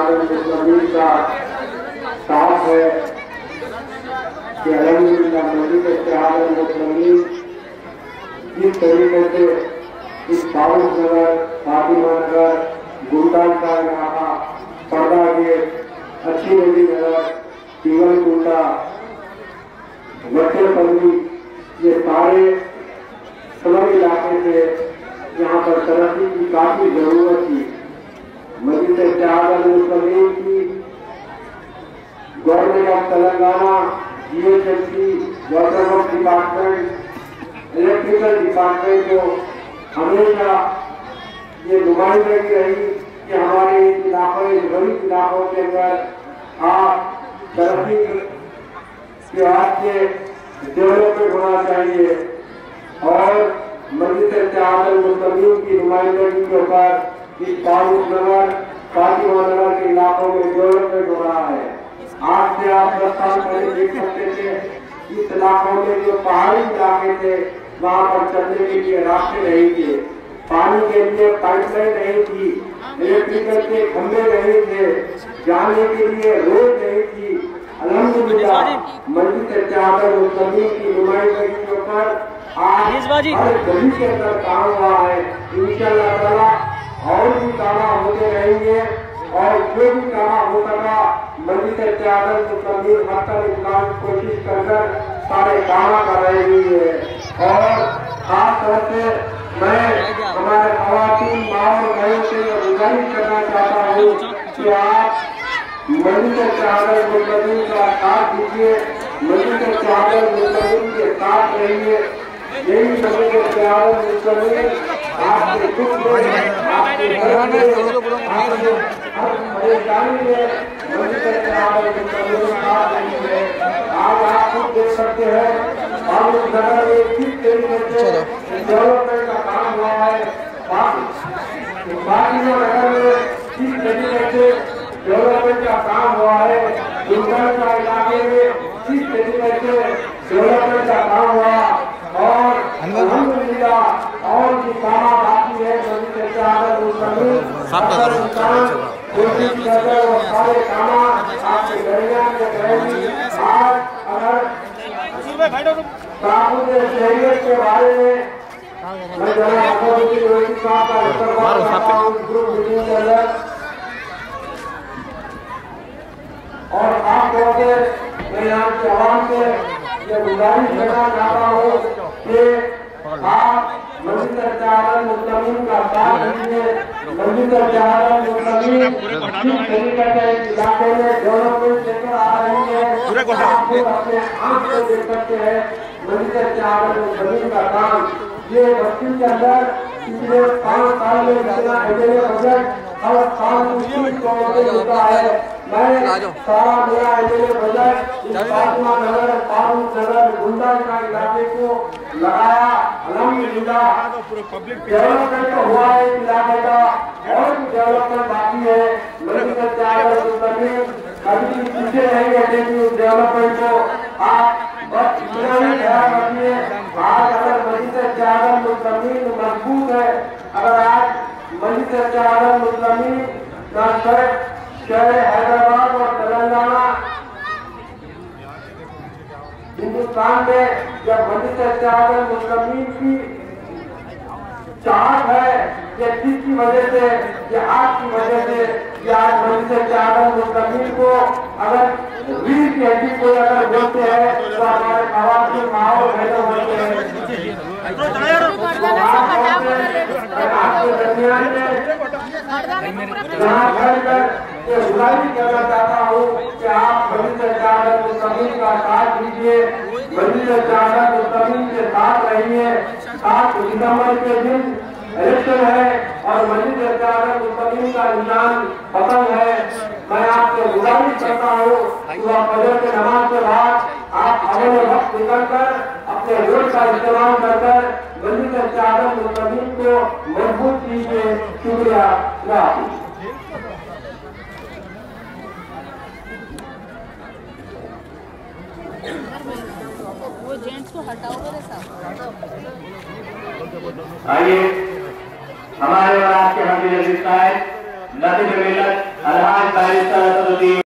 मुस्लिमीन का साथ है कि अल्हम्दुलिल्लाह मस्जिद इत्तेहाद मुस्लिमीन जिस तरीके से इस फारूक नगर, फातिमा नगर, गुलदान का इलाका, पर्दा गेट, अच्छी नदी नगर, टीवल कुंडा, वट्टेपल्ली, ये सारे समर इलाके से यहाँ पर तरक्की की काफी जरूरत थी। मस्जिद इत्तेहाद मुस्लिमीन की government of Telangana, GHMC, water work department, electrical department को हमेशा ये नुमाइंदगी रही कि हमारे इलाकों गरीब इलाकों के अंदर आप तरक्की के वास्ते डेवलपमेंट होना चाहिए और मस्जिद इत्तेहाद मुस्लिमीन की नुमाइंदगी के ऊपर इस फारूक नगर, फातिमा नगर के इलाकों में डेवलपमेंट हो रहा है। आज से आप 10 साल पहले देख सकते थे इस इलाकों में जो पहाड़ी इलाके थे वहाँ पर चलने के लिए रास्ते नहीं थे, पानी के लिए पाइपलाइन नहीं थी, इलेक्ट्रिकल के खंभे नहीं थे, जाने के लिए रोड नहीं थी। अल्हम्दुलिल्लाह मस्जिद इत्तेहाद मुस्लिमीन की नुमाइंदगी के ऊपर आज हर गली के अंदर काम हुआ है। इंशाअल्लाह ताला और भी काम होते रहेंगे और जो भी काम हो सका मस्जिद इत्तेहाद मुस्लिमीन हर इस्लाम की कोशिश कर सारे काम कर रही है। और खास तौर से मैं हमारे खवातीन माँ और बहनों से गुजारिश करना चाहता हूँ कि आप मस्जिद इत्तेहाद मुस्लिमीन का साथ दीजिए, मस्जिद इत्तेहाद मुस्लिमीन के साथ रहिए। यही मस्जिद इत्तेहाद मुस्लिमीन आपके दुख में, आपके दर्द में, आपके हर परेशानी में मस्जिद इत्तेहाद मुस्लिमीन साथ रही है। आज आप खुद देख सकते हैं फारूक नगर में किस तरीके से डेवलपमेंट का काम हुआ है, फातिमा नगर में किस तरीके से डेवलपमेंट का काम हुआ है, गुलदान का इलाके में किस तरीके से डेवलपमेंट का काम हुआ और अल्हम्दुलिल्लाह और भी काम बाकी है। मस्जिद इत्तेहाद मुस्लिमीन कोशिश कर रहे और सारे काम आपके दरमियान में रहेंगी। आज अगर कानून शरीयत के बारे में मैं जनाब रोहित साहब का इस्तेमाल करता हूँ ग्रुप मीटिंग के अंदर और खासतौर से मैं यहाँ के आवाम से ये गुजारिश करना चाहता हूँ कि आप मस्जिद इत्तेहाद मुस्लिमीन का साथ दीजिए। मस्जिद इत्तेहाद मुस्लिमीन जिस तरीके से इलाके में डेवलपमेंट लेकर आ रही है आप खुद अपने आंख से देख सकते हैं। मस्जिद इत्तेहाद मुस्लिमीन का काम ये बस्ती के अंदर पिछले 5 साल में जितना एमएलए बजट हर साल 30 करोड़ होता है। मैं सारा मेरा एमएलए बजट इस फातिमा नगर, फारूक नगर, गुलदान का इलाके को लगाया। अल्हम्दुलिल्लाह डेवलपमेंट हुआ है इस इलाके का और भी डेवलपमेंट बाकी है। मस्जिद इत्तेहाद मुस्लिमीन कभी पीछे नहीं हटेगी उस डेवलपमेंट को। आप बस इतना ही ख्याल रखिए। आज अगर मस्जिद इत्तेहाद मुस्लिमीन मजबूत है, अगर आज मस्जिद इत्तेहाद मुस्लिमीन का शहर हैदराबाद और तेलंगाना हिंदुस्तान में जब मस्जिद इत्तेहाद मुस्लिमीन की चाहत है ये किसकी वजह से, ये आपकी वजह से। ये आज मस्जिद इत्तेहाद मुस्लिमीन को अगर वीर की हड्डी कोई अगर बोलते हैं तो हमारे खवातीन माहौल पैदा होते हैं। आपके दरमियान में यहाँ खड़कर ये गुजारिश करना चाहता हूँ कि आप मस्जिद इत्तेहाद मुस्लिमीन का साथ दीजिए, मस्जिद इत्तेहाद मुस्लिमीन के साथ रहिए। 7 दिसंबर के दिन इलेक्शन है और मस्जिद इत्तेहाद मुस्लिमीन का निशान पतंग है। मैं आपसे गुजारिश करता हूँ सुबह फजर के नमाज के बाद आप अवल वक्त निकलकर अपने वोट का इस्तेमाल कर मस्जिद इत्तेहाद मुस्लिमीन को मजबूत कीजिए। शुक्रिया। वो जेंट्स को हटाओ मेरे साथ। आइए हमारे और आपके हम नतीब मिल्लत अलहाज बैरिस्टर असदुद्दीन